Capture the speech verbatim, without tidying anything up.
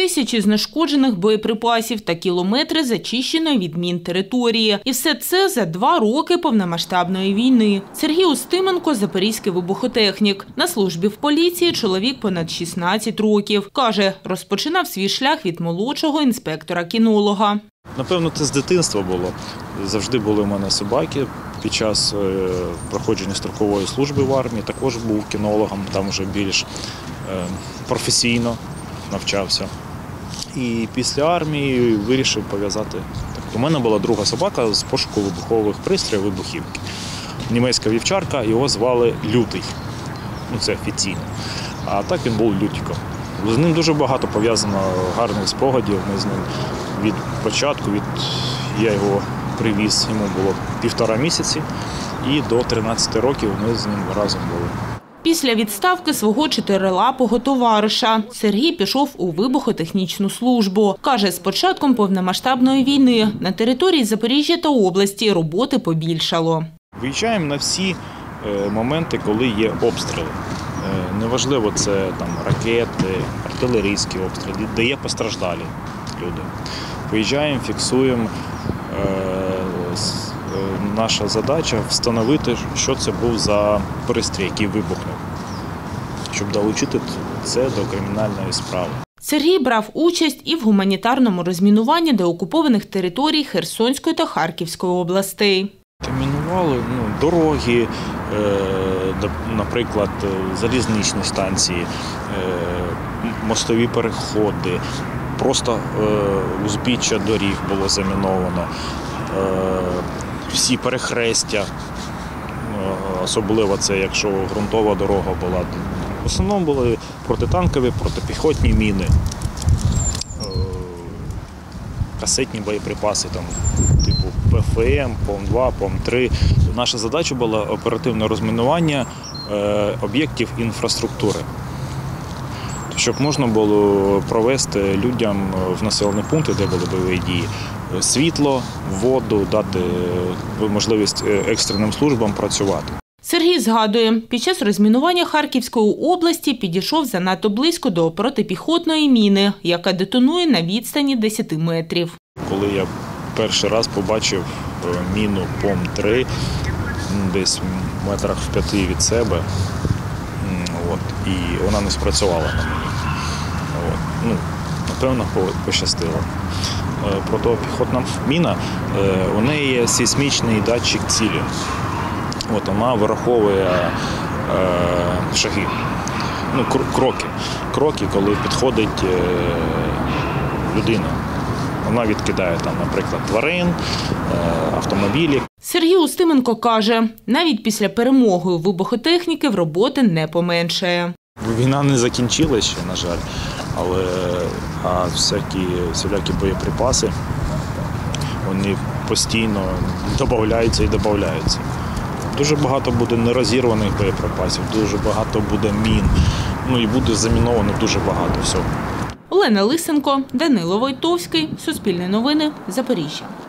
Тисячі знешкоджених боєприпасів та кілометри зачищеної від мін території. І все це за два роки повномасштабної війни. Сергій Устименко – запорізький вибухотехнік. На службі в поліції чоловік понад шістнадцять років. Каже, розпочинав свій шлях від молодшого інспектора-кінолога. Напевно, це з дитинства було. Завжди були у мене собаки. Під час проходження строкової служби в армії також був кінологом, там вже більш професійно навчався. І після армії вирішив пов'язати. У мене була друга собака з пошуку вибухових пристроїв, вибухівки. Німецька вівчарка, його звали Лютий. Ну, це офіційно. А так він був Лютіком. З ним дуже багато пов'язано гарних спогадів. Ми з ним від початку, від я його привіз, йому було півтора місяці, і до тринадцяти років ми з ним разом були. Після відставки свого чотирилапого товариша Сергій пішов у вибухотехнічну службу. Каже, з початком повномасштабної війни на території Запоріжжя та області роботи побільшало. Виїжджаємо на всі моменти, коли є обстріли. Неважливо, це там ракети, артилерійські обстріли, де є постраждалі люди. Виїжджаємо, фіксуємо. Наша задача – встановити, що це був за пристрій, який вибухнув, щоб долучити це до кримінальної справи. Сергій брав участь і в гуманітарному розмінуванні деокупованих територій Херсонської та Харківської областей. Мінували ну, дороги, е, наприклад, залізничні станції, е, мостові переходи, просто е, узбіччя доріг було заміновано. Е, Всі перехрестя, особливо це, якщо ґрунтова дорога була. В основному були протитанкові, протипіхотні міни, касетні боєприпаси, там, типу ПФМ, ПОМ два, ПОМ три. Наша задача була оперативне розмінування об'єктів інфраструктури, щоб можна було провести людям в населені пункти, де були бойові дії, світло, воду, дати можливість екстреним службам працювати. Сергій згадує, під час розмінування Харківської області підійшов занадто близько до протипіхотної міни, яка детонує на відстані десяти метрів. Коли я перший раз побачив міну ПОМ три, десь в метрах в п'яти від себе, от, і вона не спрацювала на мені. От, ну, напевно, пощастило. Протипіхотна міна, у неї є сейсмічний датчик цілі. От, вона вираховує е, шаги, ну, кроки. Кроки, коли підходить е, людина. Вона відкидає, там, наприклад, тварин, е, автомобілі. Сергій Устименко каже, навіть після перемоги у вибухотехніків роботи не поменшає. Війна не закінчилася ще, на жаль, але а всякі, всілякі боєприпаси, вони постійно додаються і додаються. Дуже багато буде нерозірваних боєприпасів, дуже багато буде мін, ну і буде заміновано дуже багато всього. Олена Лисенко, Данило Войтовський, Суспільне новини, Запоріжжя.